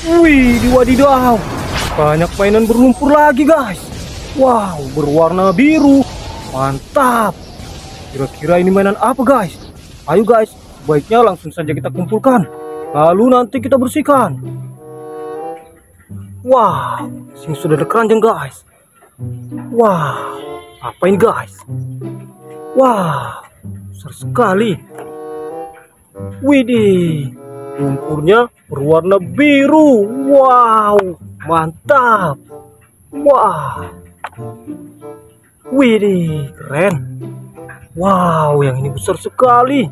Wih, wadidaw. Banyak mainan berlumpur lagi, guys. Wow, berwarna biru. Mantap. Kira-kira ini mainan apa, guys? Ayo, guys. Baiknya langsung saja kita kumpulkan. Lalu nanti kita bersihkan. Wow, sini sudah ada keranjang, guys. Wow, apa ini, guys? Wow, besar sekali. Widih, lumpurnya berwarna biru. Wow, mantap. Wah, widih, keren. Wow, yang ini besar sekali.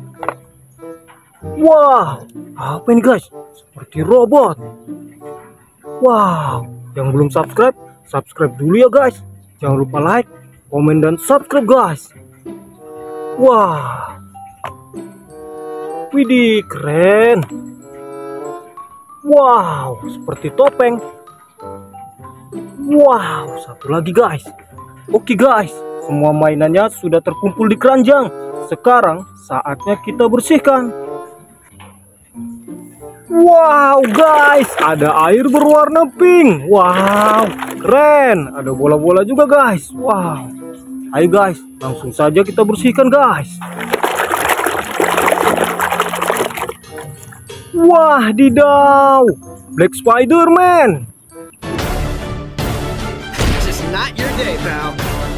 Wow, apa ini, guys? Seperti robot. Wow, yang belum subscribe, subscribe dulu ya, guys. Jangan lupa like, komen, dan subscribe, guys. Wah, widih, keren. Wow, seperti topeng. Wow, satu lagi, guys. Oke, guys, semua mainannya sudah terkumpul di keranjang. Sekarang saatnya kita bersihkan. Wow, guys, ada air berwarna pink. Wow, keren. Ada bola-bola juga, guys. Wow. Ayo, guys, langsung saja kita bersihkan, guys. Wah, didaw, Black Spider-Man. This is not your day, pal.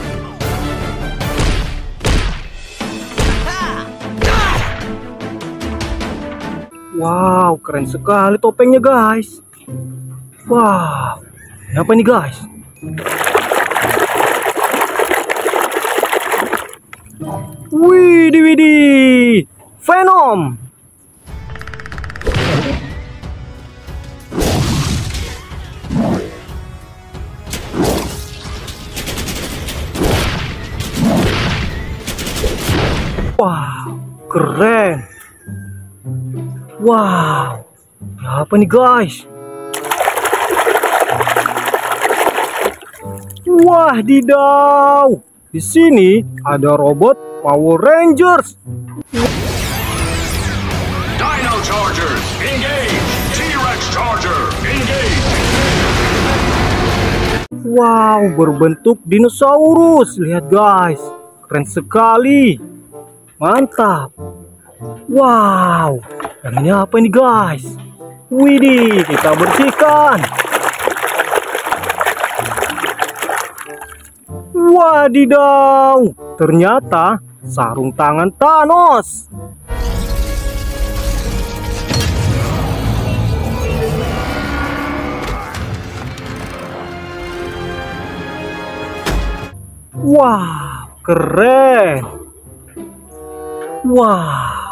Wow, keren sekali topengnya, guys. Wow, ini apa ini, guys? Widih, widih, Venom. Wow, keren. Wow, apa nih, guys? Wah, didaw. Di sini ada robot Power Rangers. Dino Chargers, engage! T-Rex Charger, engage! Wow, berbentuk dinosaurus. Lihat, guys. Keren sekali. Mantap. Wow, yang ini apa ini, guys? Widih, kita bersihkan. Wadidaw, ternyata sarung tangan Thanos. Wow, keren. Wow.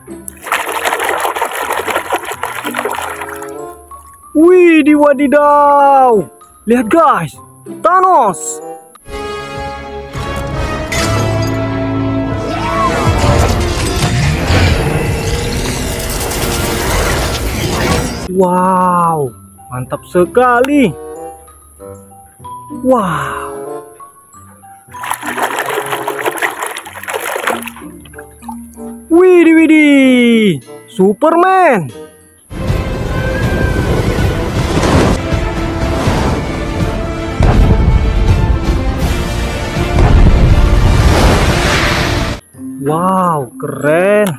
Widih, wadidaw. Lihat, guys, Thanos. Wow, mantap sekali. Wow. Widih, widih, Superman. Wow, keren.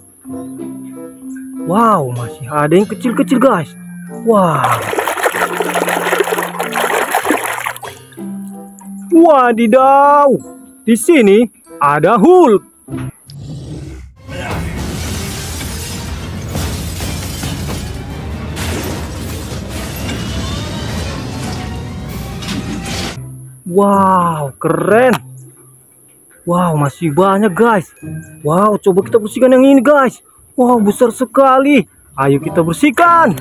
Wow, masih ada yang kecil-kecil, guys. Wow. Wadidaw. Di sini ada Hulk. Wow, keren. Wow, masih banyak, guys. Wow, coba kita bersihkan yang ini, guys. Wow, besar sekali. Ayo kita bersihkan.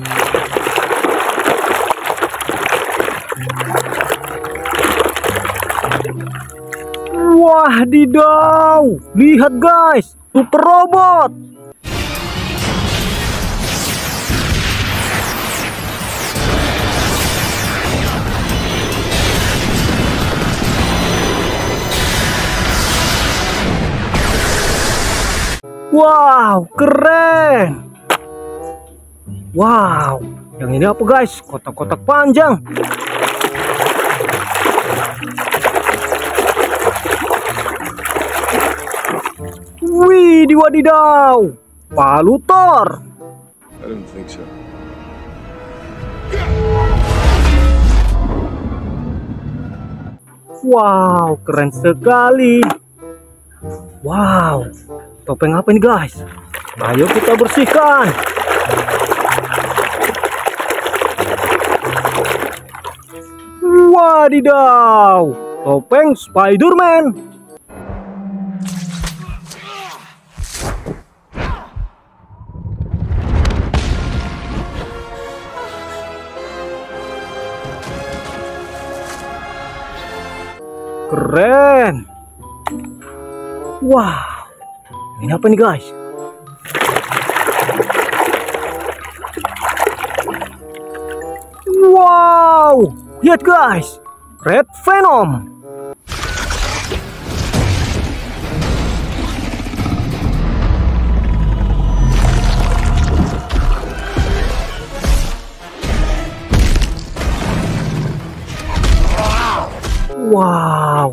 Wah, didaw. Lihat, guys. Super robot. Wow, keren. Wow, Yang ini apa guys? Kotak-kotak panjang. Wih, wadidaw. Palu Thor. I didn't think so. Wow, keren sekali. Wow, topeng apa ini guys? Ayo kita bersihkan. Wadidaw, topeng Spider-Man. Keren. Wow, ini apa nih guys? Wow, lihat guys, Red Venom. Wow.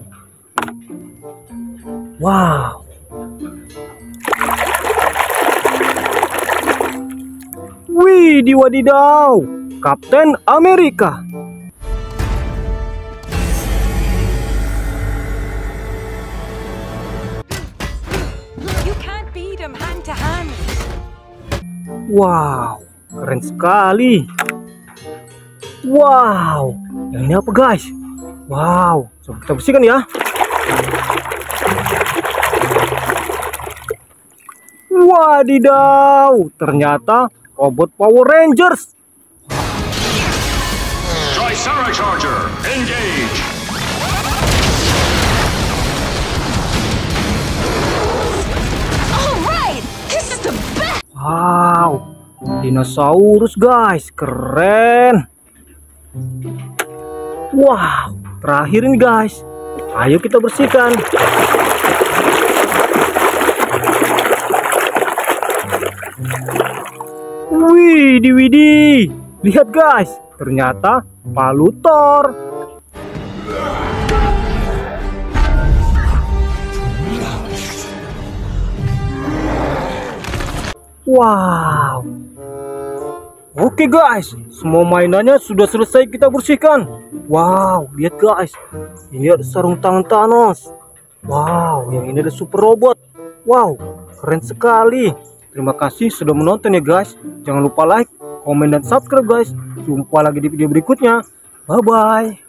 Wow. Wih, wadidaw. Kapten Amerika. You can't beat him hand to hand. Wow, keren sekali. Wow, yang ini apa guys? Wow, coba kita bersihkan ya. Wadidaw, ternyata robot Power Rangers. Tricera Charger, engage! All right, this is the best. Wow, dinosaurus guys, keren. Wow, terakhir ini guys. Ayo kita bersihkan. Widih. Lihat guys, ternyata Palu Thor. Wow. Oke guys, semua mainannya sudah selesai kita bersihkan. Wow, lihat guys. Ini ada sarung tangan Thanos. Wow, yang ini ada super robot. Wow, keren sekali. Terima kasih sudah menonton ya guys. Jangan lupa like, komen, dan subscribe guys. Jumpa lagi di video berikutnya. Bye bye.